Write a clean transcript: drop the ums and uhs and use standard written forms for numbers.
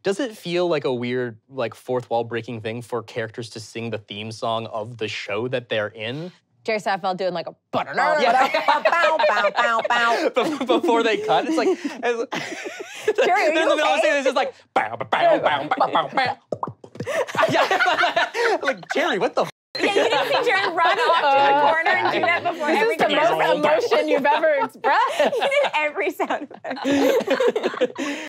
Does it feel like a weird, like, fourth wall breaking thing for characters to sing the theme song of the show that they're in? Jerry Seinfeld doing like a bow, bow, bow. Before they cut, it's like Jerry, are you in the middle of okay? the scene, it's just like bow, bow, bow, bow, bow, bow. Yeah, like Jerry, what the? Yeah, you didn't see Jerry run off to the corner and do that before every This is the most emotion you've ever expressed. He did every sound effect.